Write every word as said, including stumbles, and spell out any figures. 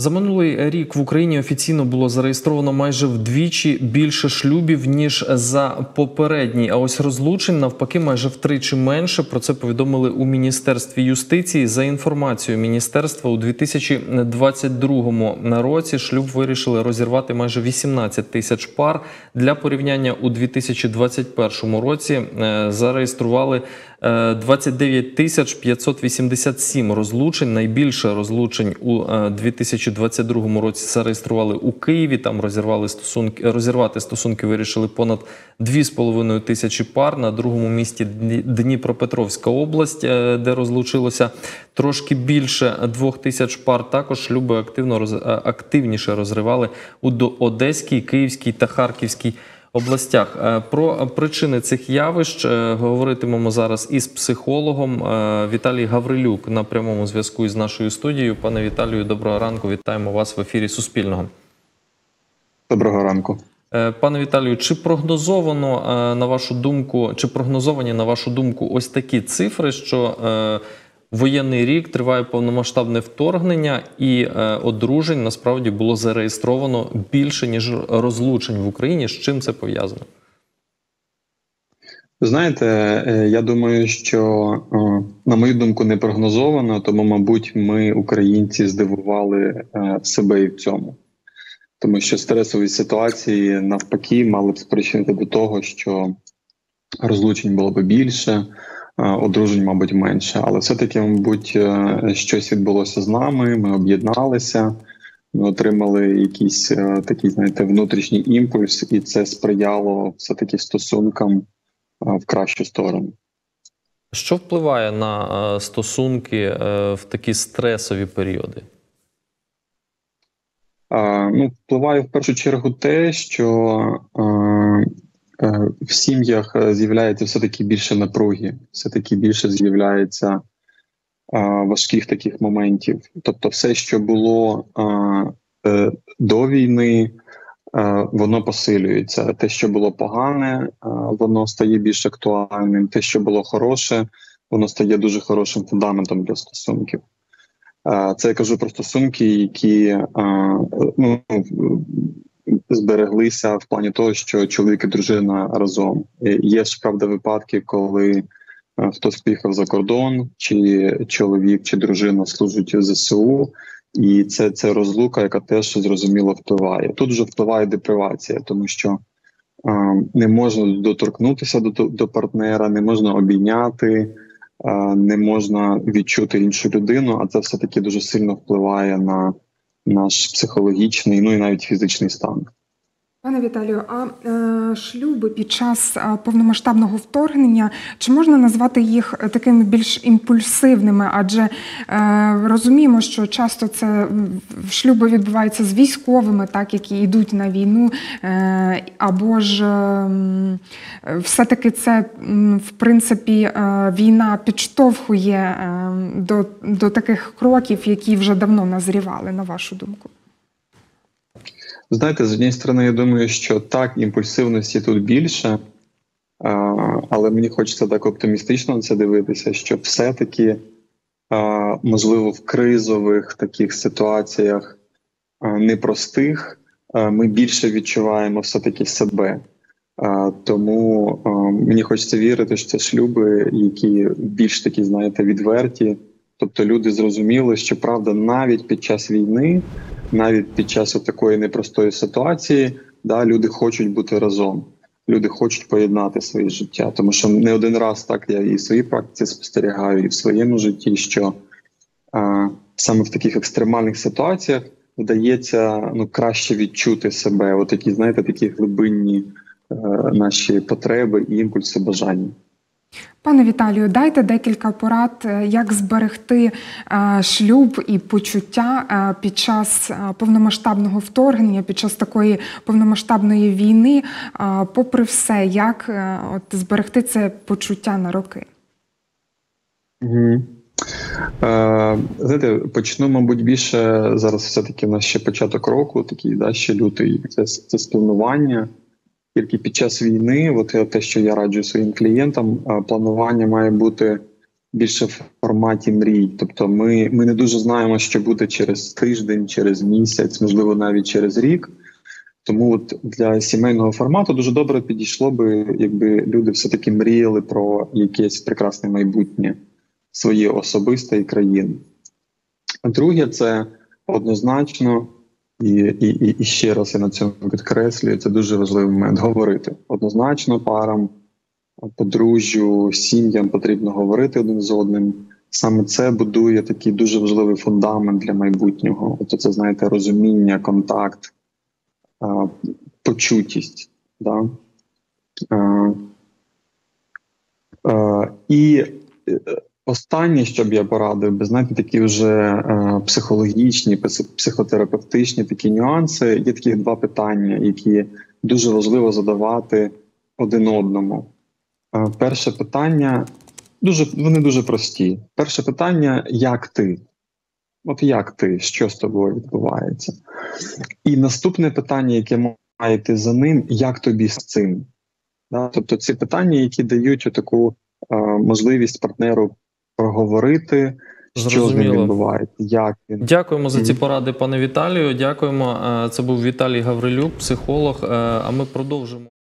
За минулий рік в Україні офіційно було зареєстровано майже вдвічі більше шлюбів, ніж за попередній. А ось розлучень, навпаки, майже втричі менше. Про це повідомили у Міністерстві юстиції. За інформацією Міністерства, у дві тисячі двадцять другому році шлюб вирішили розірвати майже вісімнадцять тисяч пар. Для порівняння, у дві тисячі двадцять першому році зареєстрували двадцять дев'ять тисяч п'ятсот вісімдесят сім розлучень. Найбільше розлучень у дві тисячі двадцять другому році зареєстрували у Києві. Там розірвали стосунки, розірвати стосунки вирішили понад дві з половиною тисячі пар. На другому місці Дніпропетровська область, де розлучилося трошки більше двох тисяч пар. Також шлюби активно роз... активніше розривали у Одеській, Київській та Харківській областях. Про причини цих явищ говоритимемо зараз із психологом. Віталій Гаврилюк на прямому зв'язку із нашою студією. Пане Віталію, доброго ранку. Вітаємо вас в ефірі Суспільного. Доброго ранку. Пане Віталію, чи прогнозовано, на вашу думку, чи прогнозовані, на вашу думку, ось такі цифри, що воєнний рік, триває повномасштабне вторгнення і е, одружень насправді було зареєстровано більше, ніж розлучень в Україні? З чим це пов'язано? Знаєте, я думаю, що, на мою думку, не прогнозовано, тому, мабуть, ми, українці, здивували себе і в цьому. Тому що стресові ситуації, навпаки, мали б спричинити до того, що розлучень було б більше, одружень, мабуть, менше. Але все-таки, мабуть, щось відбулося з нами, ми об'єдналися, ми отримали якийсь такий, знаєте, внутрішній імпульс, і це сприяло все-таки стосункам в кращу сторону. Що впливає на стосунки в такі стресові періоди? Ну, впливає в першу чергу те, що в сім'ях з'являється все-таки більше напруги, все-таки більше з'являється важких таких моментів. Тобто все, що було до війни, воно посилюється. Те, що було погане, воно стає більш актуальним. Те, що було хороше, воно стає дуже хорошим фундаментом для стосунків. Це я кажу про стосунки, які ну, збереглися в плані того, що чоловік і дружина разом. Є ж, правда, випадки, коли хтось поїхав за кордон, чи чоловік, чи дружина служить у зе се у, і це, це розлука, яка теж, зрозуміло, впливає. Тут вже впливає депривація, тому що е, не можна доторкнутися до, до партнера, не можна обійняти, е, не можна відчути іншу людину, а це все-таки дуже сильно впливає на наш психологічний, ну і навіть фізичний стан. Пане Віталію, а е, шлюби під час е, повномасштабного вторгнення, чи можна назвати їх такими більш імпульсивними? Адже е, розуміємо, що часто це шлюби відбуваються з військовими, так, які йдуть на війну, е, або ж е, все-таки це, в принципі, е, війна підштовхує е, до, до таких кроків, які вже давно назрівали, на вашу думку? Знаєте, з однієї сторони, я думаю, що так, імпульсивності тут більше, але мені хочеться так оптимістично на це дивитися, що все-таки, можливо, в кризових таких ситуаціях непростих ми більше відчуваємо все-таки себе. Тому мені хочеться вірити, що це шлюби, які більш такі, знаєте, відверті. Тобто люди зрозуміли, що, правда, навіть під час війни, навіть під час такої непростої ситуації, да, люди хочуть бути разом, люди хочуть поєднати своє життя. Тому що не один раз так я і в своїй практиці спостерігаю, і в своєму житті, що а, саме в таких екстремальних ситуаціях вдається ну, краще відчути себе, отакі, знаєте, такі глибинні е, наші потреби, імпульси, бажання. Пане Віталію, дайте декілька порад, як зберегти шлюб і почуття під час повномасштабного вторгнення, під час такої повномасштабної війни, попри все, як от зберегти це почуття на роки? Угу. Е, знаєте, почну, мабуть, більше, зараз все-таки у нас ще початок року, такий, да, ще лютий, це, це планування. Тільки під час війни, от те, що я раджу своїм клієнтам, планування має бути більше в форматі мрій. Тобто ми, ми не дуже знаємо, що буде через тиждень, через місяць, можливо, навіть через рік. Тому от для сімейного формату дуже добре підійшло би, якби люди все-таки мріяли про якесь прекрасне майбутнє своє особисте і країни. А друге, це однозначно, і, і, і ще раз я на цьому підкреслюю, це дуже важливий момент – говорити. Однозначно парам, подружжю, сім'ям потрібно говорити один з одним. Саме це будує такий дуже важливий фундамент для майбутнього. Тобто це, знаєте, розуміння, контакт, почутість. Да? І останнє, що б я порадив, би, знаєте, такі вже психологічні, психотерапевтичні такі нюанси. Є такі два питання, які дуже важливо задавати один одному. Перше питання, дуже, вони дуже прості. Перше питання – як ти? От як ти? Що з тобою відбувається? І наступне питання, яке має йти за ним – як тобі з цим? Да? Тобто ці питання, які дають таку е, можливість партнеру проговорити, що з ним Зрозуміло. відбувається, як він. Дякуємо за ці Мгм. поради, пане Віталію. Дякуємо. Е, Це був Віталій Гаврилюк, психолог. Е, А ми продовжимо.